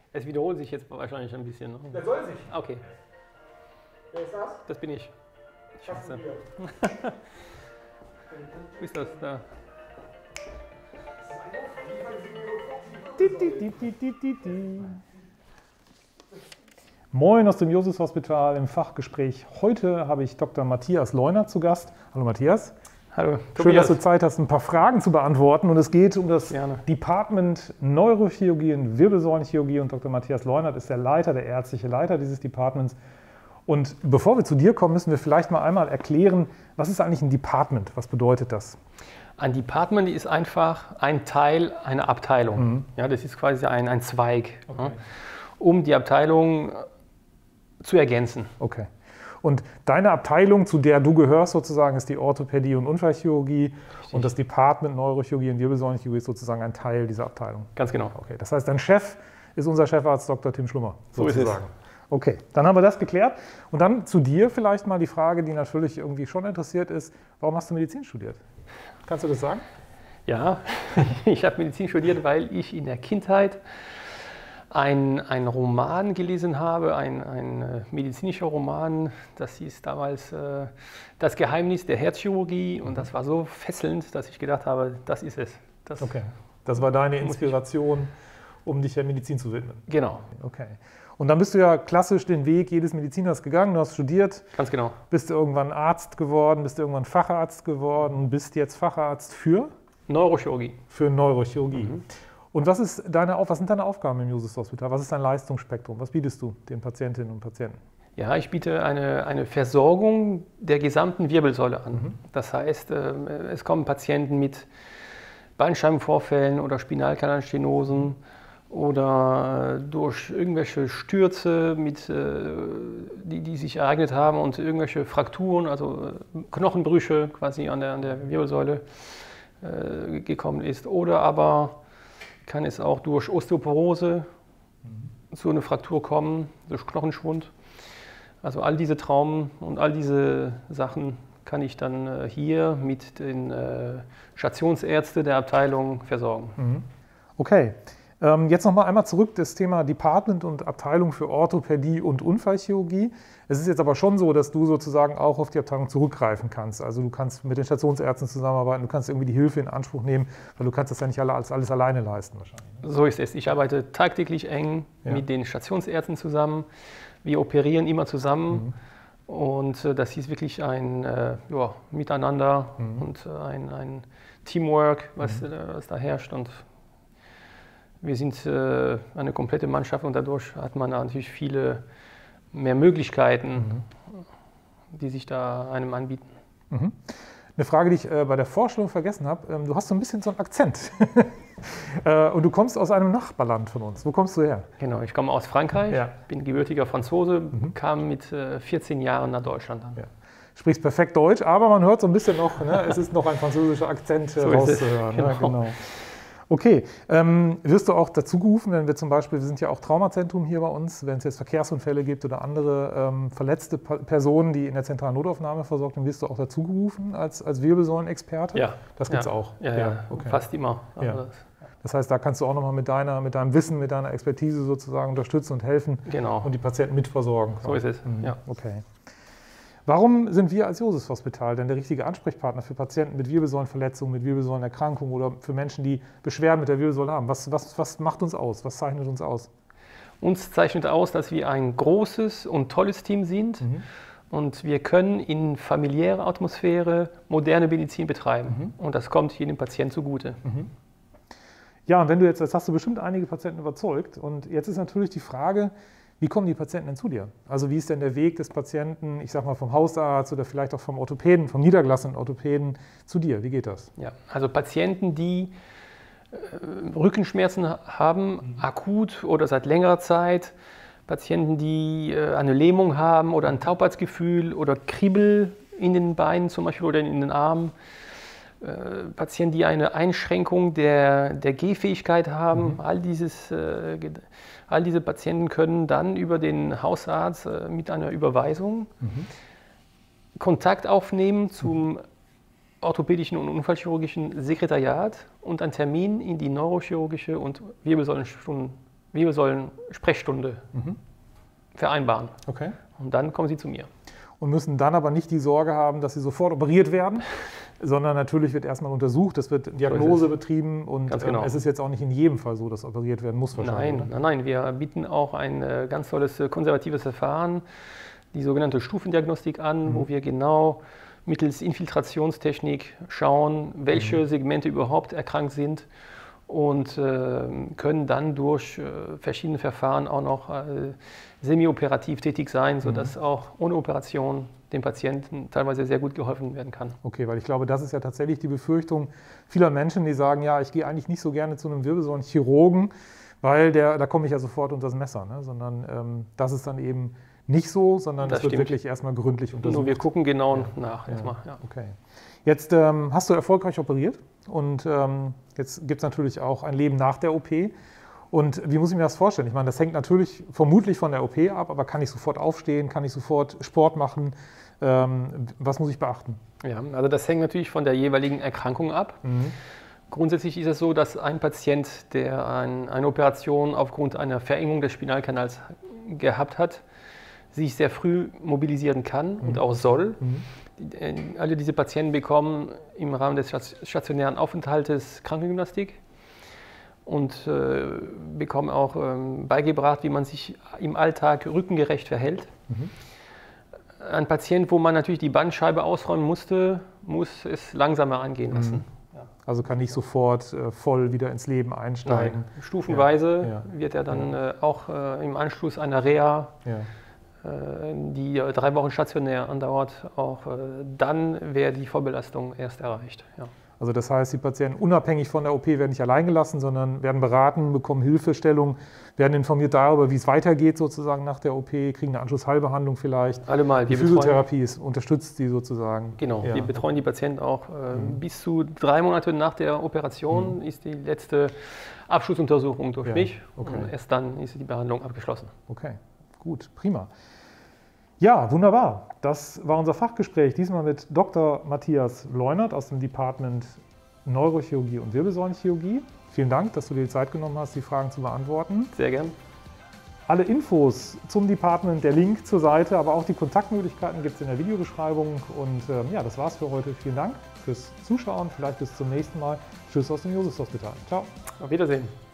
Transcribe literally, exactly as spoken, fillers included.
Es wiederholt sich jetzt wahrscheinlich ein bisschen. Ne? Das soll sich. Okay. Wer ist das? Das bin ich. Scheiße. Wo ist das? Da. Moin aus dem Josefshospital im Fachgespräch. Heute habe ich Doktor Matthias Leunert zu Gast. Hallo Matthias. Hallo. Schön, dass du Zeit hast, ein paar Fragen zu beantworten. Und es geht um das Gerne. Department Neurochirurgie und Wirbelsäulenchirurgie. Und Doktor Matthias Leunert ist der Leiter, der ärztliche Leiter dieses Departments. Und bevor wir zu dir kommen, müssen wir vielleicht mal einmal erklären, was ist eigentlich ein Department? Was bedeutet das? Ein Department ist einfach ein Teil einer Abteilung. Mhm. Ja, das ist quasi ein, ein Zweig, Okay. ja, um die Abteilung zu ergänzen. Okay. Und deine Abteilung, zu der du gehörst sozusagen, ist die Orthopädie und Unfallchirurgie. Richtig. Und das Department Neurochirurgie und Wirbelsäulenchirurgie ist sozusagen ein Teil dieser Abteilung. Ganz genau. Okay. Das heißt, dein Chef ist unser Chefarzt Doktor Tim Schlummer. So ist es. Sozusagen. Okay, dann haben wir das geklärt. Und dann zu dir vielleicht mal die Frage, die natürlich irgendwie schon interessiert ist. Warum hast du Medizin studiert? Kannst du das sagen? Ja, ich habe Medizin studiert, weil ich in der Kindheit einen Roman gelesen habe, ein, ein äh, medizinischer Roman. Das hieß damals äh, Das Geheimnis der Herzchirurgie. Und das war so fesselnd, dass ich gedacht habe, das ist es. Das Okay, das war deine muss ich- Inspiration, um dich der Medizin zu widmen. Genau, Okay. Und dann bist du ja klassisch den Weg jedes Mediziners gegangen. Du hast studiert, ganz genau. bist du irgendwann Arzt geworden, bist du irgendwann Facharzt geworden und bist jetzt Facharzt für, Neurochirurgie. für Neurochirurgie. Mhm. Und was, ist deine, Auf- was sind deine Aufgaben im Josefshospital? Was ist dein Leistungsspektrum? Was bietest du den Patientinnen und Patienten? Ja, ich biete eine, eine Versorgung der gesamten Wirbelsäule an. Das heißt, äh, es kommen Patienten mit Bandscheibenvorfällen oder Spinalkanalstenosen oder äh, durch irgendwelche Stürze, mit, äh, die, die sich ereignet haben und irgendwelche Frakturen, also äh, Knochenbrüche quasi an der, an der Wirbelsäule äh, gekommen ist. Oder aber kann es auch durch Osteoporose zu einer Fraktur kommen, durch Knochenschwund. Also all diese Traumen und all diese Sachen kann ich dann äh, hier mit den äh, Stationsärzten der Abteilung versorgen. Okay, ähm, jetzt nochmal einmal zurück das Thema Department und Abteilung für Orthopädie und Unfallchirurgie. Es ist jetzt aber schon so, dass du sozusagen auch auf die Abteilung zurückgreifen kannst. Also du kannst mit den Stationsärzten zusammenarbeiten, du kannst irgendwie die Hilfe in Anspruch nehmen, weil du kannst das ja nicht alle, alles, alles alleine leisten wahrscheinlich. Ne? So ist es. Ich arbeite tagtäglich eng Ja. mit den Stationsärzten zusammen. Wir operieren immer zusammen. Und äh, das ist wirklich ein äh, ja, Miteinander und äh, ein, ein Teamwork, was, äh, was da herrscht. Und wir sind äh, eine komplette Mannschaft und dadurch hat man natürlich viele mehr Möglichkeiten, die sich da einem anbieten. Eine Frage, die ich äh, bei der Vorstellung vergessen habe. Ähm, du hast so ein bisschen so einen Akzent. äh, und du kommst aus einem Nachbarland von uns. Wo kommst du her? Genau, ich komme aus Frankreich, Ja. bin gebürtiger Franzose, kam mit äh, vierzehn Jahren nach Deutschland an. Ja. Sprichst perfekt Deutsch, aber man hört so ein bisschen noch, ne, es ist noch ein französischer Akzent äh, So ist es, rauszuhören. Ne? genau. Genau. Okay, ähm, wirst du auch dazu gerufen, wenn wir zum Beispiel, wir sind ja auch Traumazentrum hier bei uns, wenn es jetzt Verkehrsunfälle gibt oder andere ähm, verletzte Pa- Personen, die in der zentralen Notaufnahme versorgt sind, wirst du auch dazu gerufen als, als Wirbelsäulenexperte? Ja. Das gibt es ja. auch? Ja, ja, okay. fast immer. Also Ja. das, Das heißt, da kannst du auch nochmal mit, deiner, mit deinem Wissen, mit deiner Expertise sozusagen unterstützen und helfen genau, und die Patienten mitversorgen. so ist es. Mhm. Ja. Okay. Warum sind wir als Josefshospital denn der richtige Ansprechpartner für Patienten mit Wirbelsäulenverletzungen, mit Wirbelsäulenerkrankungen oder für Menschen, die Beschwerden mit der Wirbelsäule haben? Was, was, was macht uns aus? Was zeichnet uns aus? Uns zeichnet aus, dass wir ein großes und tolles Team sind und wir können in familiärer Atmosphäre moderne Medizin betreiben. Und das kommt jedem Patienten zugute. Ja, und wenn du jetzt, jetzt hast du bestimmt einige Patienten überzeugt und jetzt ist natürlich die Frage, wie kommen die Patienten denn zu dir? Also wie ist denn der Weg des Patienten, ich sag mal vom Hausarzt oder vielleicht auch vom Orthopäden, vom niedergelassenen Orthopäden zu dir? Wie geht das? Ja, also Patienten, die äh, Rückenschmerzen haben, akut oder seit längerer Zeit, Patienten, die äh, eine Lähmung haben oder ein Taubheitsgefühl oder Kribbel in den Beinen zum Beispiel oder in den Armen, äh, Patienten, die eine Einschränkung der, der Gehfähigkeit haben, mhm. all, dieses, äh, all diese Patienten können dann über den Hausarzt äh, mit einer Überweisung mhm. Kontakt aufnehmen zum orthopädischen und unfallchirurgischen Sekretariat und einen Termin in die neurochirurgische und Wirbelsäulenstunde Wirbelsäulen-Sprechstunde mhm. vereinbaren. Okay. Und dann kommen sie zu mir. Und müssen dann aber nicht die Sorge haben, dass sie sofort operiert werden, sondern natürlich wird erstmal untersucht, es wird Diagnose so betrieben und ganz genau. ähm, es ist jetzt auch nicht in jedem Fall so, dass operiert werden muss wahrscheinlich. Nein, nein, nein, wir bieten auch ein äh, ganz tolles äh, konservatives Verfahren, die sogenannte Stufendiagnostik an, mhm. wo wir genau mittels Infiltrationstechnik schauen, welche mhm. Segmente überhaupt erkrankt sind und äh, können dann durch äh, verschiedene Verfahren auch noch äh, semi-operativ tätig sein, sodass mhm. auch ohne Operation dem Patienten teilweise sehr gut geholfen werden kann. Okay, weil ich glaube, das ist ja tatsächlich die Befürchtung vieler Menschen, die sagen, ja, ich gehe eigentlich nicht so gerne zu einem Wirbelsäulenchirurgen, weil der, da komme ich ja sofort unter das Messer, ne? Sondern ähm, das ist dann eben nicht so, sondern das es wird stimmt. wirklich erstmal gründlich untersucht. Nur wir gucken genau ja. nach ja. erstmal. Ja. Okay. Jetzt ähm, hast du erfolgreich operiert und ähm, jetzt gibt es natürlich auch ein Leben nach der O P. Und wie muss ich mir das vorstellen? Ich meine, das hängt natürlich vermutlich von der O P ab, aber kann ich sofort aufstehen, kann ich sofort Sport machen? Ähm, was muss ich beachten? Ja, also das hängt natürlich von der jeweiligen Erkrankung ab. Mhm. Grundsätzlich ist es so, dass ein Patient, der ein, eine Operation aufgrund einer Verengung des Spinalkanals gehabt hat, sich sehr früh mobilisieren kann mhm. und auch soll. Mhm. Alle diese Patienten bekommen im Rahmen des stationären Aufenthaltes Krankengymnastik und äh, bekommen auch ähm, beigebracht, wie man sich im Alltag rückengerecht verhält. Mhm. Ein Patient, wo man natürlich die Bandscheibe ausräumen musste, muss es langsamer angehen lassen. Mhm. Ja. Also kann nicht sofort äh, voll wieder ins Leben einsteigen. Nein. Stufenweise ja. Ja. wird er dann ja. äh, auch äh, im Anschluss einer Reha, ja. äh, die äh, drei Wochen stationär andauert, auch äh, dann wäre die Vorbelastung erst erreicht. Ja. Also das heißt, die Patienten unabhängig von der O P werden nicht allein gelassen, sondern werden beraten, bekommen Hilfestellung, werden informiert darüber, wie es weitergeht sozusagen nach der O P, kriegen eine Anschlussheilbehandlung vielleicht. Allemal. Die Physiotherapie ist, unterstützt sie sozusagen. Genau, ja. wir betreuen die Patienten auch äh, mhm. bis zu drei Monate nach der Operation mhm. ist die letzte Abschlussuntersuchung durch ja. mich okay. und erst dann ist die Behandlung abgeschlossen. Okay, gut, prima. Ja, wunderbar. Das war unser Fachgespräch, diesmal mit Doktor Matthias Leunert aus dem Department Neurochirurgie und Wirbelsäulenchirurgie. Vielen Dank, dass du dir die Zeit genommen hast, die Fragen zu beantworten. Sehr gern. Alle Infos zum Department, der Link zur Seite, aber auch die Kontaktmöglichkeiten gibt es in der Videobeschreibung. Und ähm, ja, das war's für heute. Vielen Dank fürs Zuschauen. Vielleicht bis zum nächsten Mal. Tschüss aus dem Josefshospital. Ciao. Auf Wiedersehen.